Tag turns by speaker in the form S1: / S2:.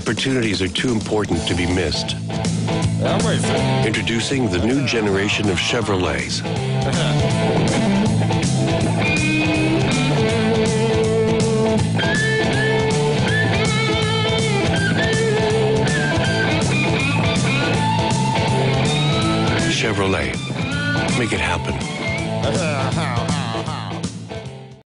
S1: opportunities are too important to be missed.
S2: Amazing.
S1: Introducing the new generation of Chevrolets. Chevrolet. Make it happen.